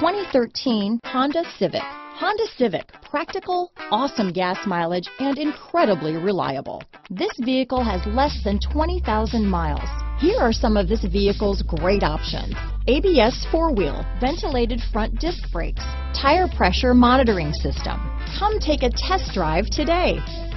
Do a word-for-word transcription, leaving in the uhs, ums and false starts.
twenty thirteen Honda Civic. Honda Civic, practical, awesome gas mileage, and incredibly reliable. This vehicle has less than twenty thousand miles. Here are some of this vehicle's great options: A B S four-wheel, ventilated front disc brakes, tire pressure monitoring system. Come take a test drive today.